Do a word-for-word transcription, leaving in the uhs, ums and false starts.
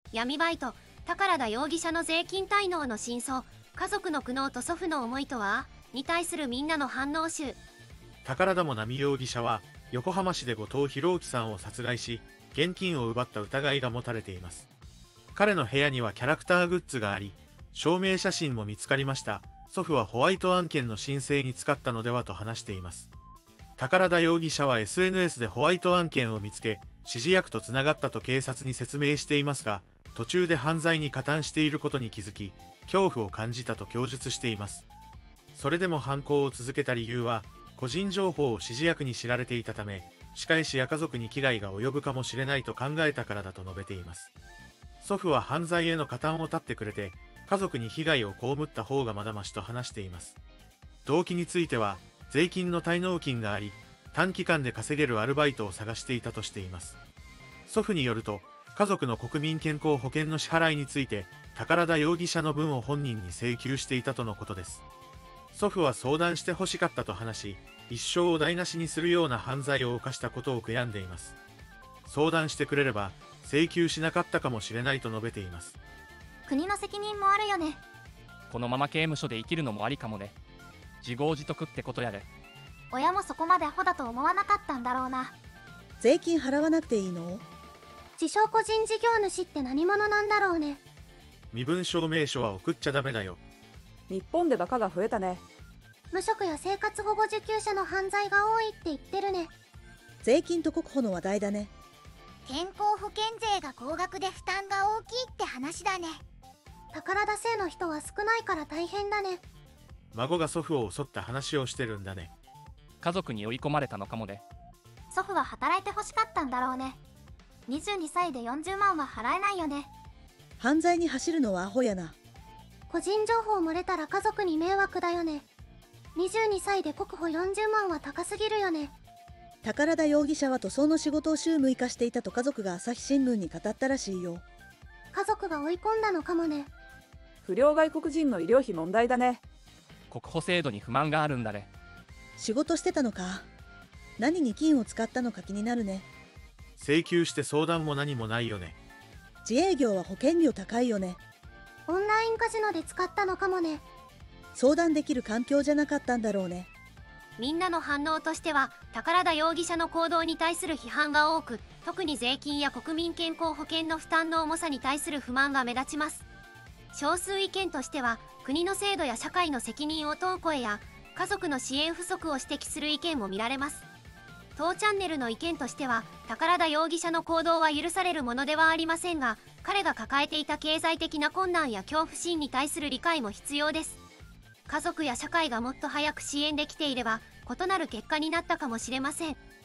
闇バイト、宝田容疑者の税金滞納の真相、家族の苦悩と祖父の思いとはに対するみんなの反応集。 宝田も波容疑者は横浜市で後藤博興さんを殺害し、現金を奪った疑いが持たれています。彼の部屋にはキャラクターグッズがあり、証明写真も見つかりました。祖父はホワイト案件の申請に使ったのではと話しています。宝田容疑者は エスエヌエス でホワイト案件を見つけ、指示役とつながったと警察に説明していますが、途中で犯罪に加担していることに気づき、恐怖を感じたと供述しています。それでも犯行を続けた理由は、個人情報を指示役に知られていたため、仕返しや家族に危害が及ぶかもしれないと考えたからだと述べています。祖父は犯罪への加担を断ってくれて、家族に被害を被った方がまだましと話しています。動機については、税金の滞納金があり、短期間で稼げるアルバイトを探していたとしています。祖父によると、家族の国民健康保険の支払いについて、宝田容疑者の分を本人に請求していたとのことです。祖父は相談して欲しかったと話し、一生を台無しにするような犯罪を犯したことを悔やんでいます。相談してくれれば、請求しなかったかもしれないと述べています。 国の責任もあるよね。 このまま刑務所で生きるのもありかもね。自業自得ってことやで。 親もそこまでアホだと思わなかったんだろうな。 税金払わなくていいの？ 自称個人事業主って何者なんだろうね。 身分証明書は送っちゃダメだよ。 日本でバカが増えたね。 無職や生活保護受給者の犯罪が多いって言ってるね。 税金と国保の話題だね。 健康保険税が高額で負担が大きいって話だね。 宝田姓の人は少ないから大変だね。 孫が祖父を襲った話をしてるんだね。 家族に追い込まれたのかもね。 祖父は働いて欲しかったんだろうね。にじゅうにさいでよんじゅうまんは払えないよね。 犯罪に走るのはアホやな。 個人情報漏れたら家族に迷惑だよね。にじゅうにさいで国保よんじゅうまんは高すぎるよね。 宝田容疑者は塗装の仕事を週むいかしていたと家族が朝日新聞に語ったらしいよ。 家族が追い込んだのかもね。 不良外国人の医療費問題だね。 国保制度に不満があるんだね。 仕事してたのか。何に金を使ったのか気になるね。 請求して相談も何もないよね。 自営業は保険料高いよね。 オンラインカジノで使ったのかもね。 相談できる環境じゃなかったんだろうね。 みんなの反応としては、宝田容疑者の行動に対する批判が多く、特に税金や国民健康保険の負担の重さに対する不満が目立ちます。少数意見としては、国の制度や社会の責任を問う声や、家族の支援不足を指摘する意見も見られます。当チャンネルの意見としては、宝田容疑者の行動は許されるものではありませんが、彼が抱えていた経済的な困難や恐怖心に対する理解も必要です。家族や社会がもっと早く支援できていれば、異なる結果になったかもしれません。